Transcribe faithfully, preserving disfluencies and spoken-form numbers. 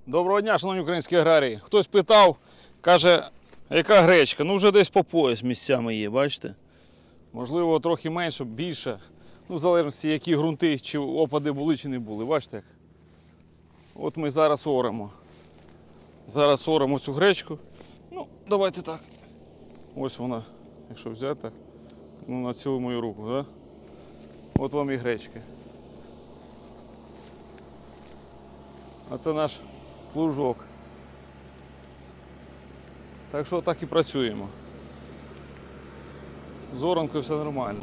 Доброго дня, шановні українські аграрії. Хтось питав, каже, яка гречка? Ну вже десь по пояс місцями є, бачите? Можливо, трохи менше, більше. Ну, в залежності, які ґрунти чи опади були, чи не були. Бачите як? От ми зараз оремо. Зараз оремо цю гречку. Ну, давайте так. Ось вона, якщо взяти так, ну, на цілу мою руку, да? От вам і гречки. А це наш плужок. Так що так і працюємо. З оранкою все нормально.